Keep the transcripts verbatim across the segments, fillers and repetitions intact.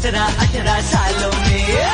सत्रह अठारह सालों में।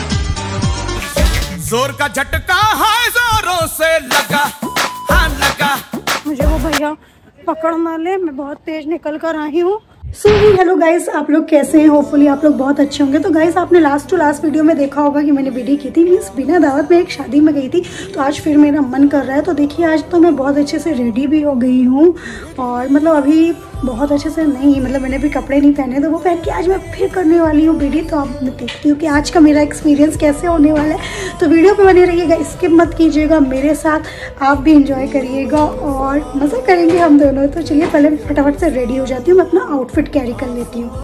जोर का झटका है जोरों से लगा, हाँ लगा। मुझे वो भैया पकड़ ना ले, मैं बहुत तेज निकल कर आई हूँ। सो हेलो गाइस, आप लोग कैसे हैं? होपफुली आप लोग बहुत अच्छे होंगे। तो गाइस आपने लास्ट टू लास्ट वीडियो में देखा होगा कि मैंने वीडियो की थी मीन्स बिना दावत में एक शादी में गई थी। तो आज फिर मेरा मन कर रहा है। तो देखिए आज तो मैं बहुत अच्छे से रेडी भी हो गई हूँ और मतलब अभी बहुत अच्छे से नहीं, मतलब मैंने भी कपड़े नहीं पहने, तो वो पहन के आज मैं फिर करने वाली हूँ वीडियो। तो आप देखती हूँ कि आज का मेरा एक्सपीरियंस कैसे होने वाला है। तो वीडियो पे बने रहिएगा, स्किप मत कीजिएगा, मेरे साथ आप भी इंजॉय करिएगा और मज़ा करेंगे हम दोनों। तो चलिए पहले फटाफट से रेडी हो जाती हूँ, मैं अपना आउटफिट कैरी कर लेती हूँ।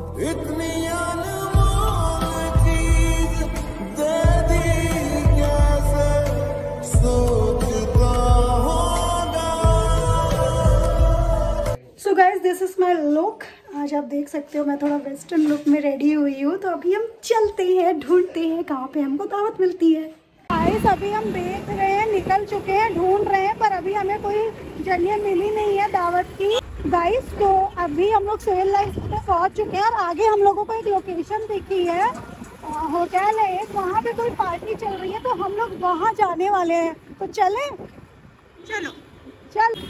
So guys this is my look. आज आप देख सकते हो मैं थोड़ा वेस्टर्न लुक में रेडी हुई हूँ। तो अभी हम चलते हैं, ढूंढते हैं कहाँ पे हमको दावत मिलती है। गाइस अभी हम देख रहे हैं, निकल चुके हैं, ढूंढ रहे हैं, पर अभी हमें कोई जगह मिली नहीं है दावत की। गाइस तो अभी हम लोग सिविल लाइन्स पे पहुँच चुके हैं और आगे हम लोगों को एक लोकेशन दिखी है, होटल है एक, वहाँ पे कोई पार्टी चल रही है। तो हम लोग वहाँ जाने वाले हैं। तो चले, चलो चल।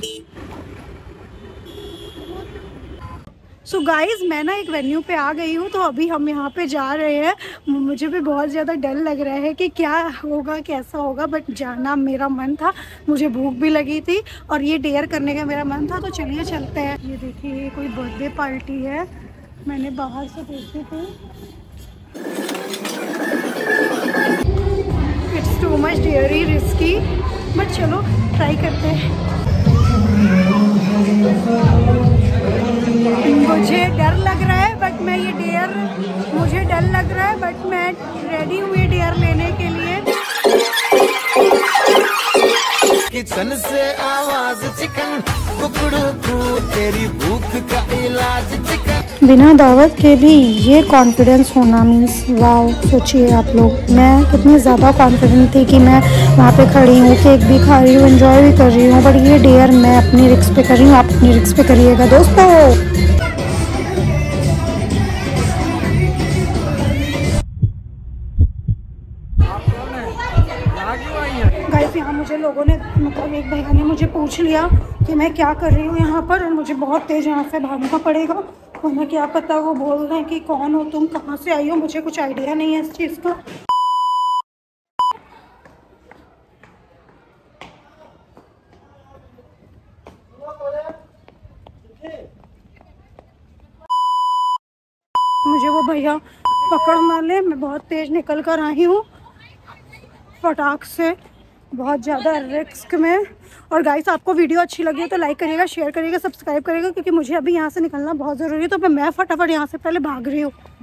सो so गाइज़ मैं ना एक वेन्यू पे आ गई हूँ। तो अभी हम यहाँ पे जा रहे हैं। मुझे भी बहुत ज़्यादा डर लग रहा है कि क्या होगा कैसा होगा, बट जाना मेरा मन था, मुझे भूख भी लगी थी और ये डेयर करने का मेरा मन था। तो चलिए चलते हैं। ये देखिए ये कोई बर्थडे पार्टी है, मैंने बाहर से देखी थी। It's too much dairy risky, but चलो ट्राई करते हैं। मुझे डर लग रहा है बट मैं ये डेयर, मुझे डर लग रहा है बट मैं रेडी हुई डेयर लेने के लिए। किचन से आवाज चिकन कुकड़ू को, तेरी भूख का इलाज चिकन। बिना दावत के भी ये कॉन्फिडेंस होना मीन्स वाओ। सोचिए आप लोग, मैं कितनी ज़्यादा कॉन्फिडेंट थी कि मैं वहाँ पे खड़ी हूँ, केक भी खा रही हूँ, एंजॉय भी कर रही हूँ, बट ये डेयर मैं अपनी रिस्क पे कर रही हूँ। आप अपनी रिस्क पे करिएगा दोस्तों। गाइस यहाँ मुझे लोगों ने, मतलब एक भैया ने मुझे पूछ लिया कि मैं क्या कर रही हूँ यहाँ पर, और मुझे बहुत तेज़ यहाँ से भागना पड़ेगा। उन्हें क्या पता, वो बोल रहे हैं कि कौन हो तुम, कहाँ से आई हो, मुझे कुछ आइडिया नहीं है इस चीज़ का। मुझे वो भैया पकड़ ना ले, मैं बहुत तेज़ निकल कर आई हूँ फटाक से, बहुत ज़्यादा रिस्क में। और गाइस आपको वीडियो अच्छी लगी है तो लाइक करिएगा, शेयर करिएगा, सब्सक्राइब करिएगा, क्योंकि मुझे अभी यहाँ से निकलना बहुत ज़रूरी है। तो मैं फटाफट यहाँ से पहले भाग रही हूँ।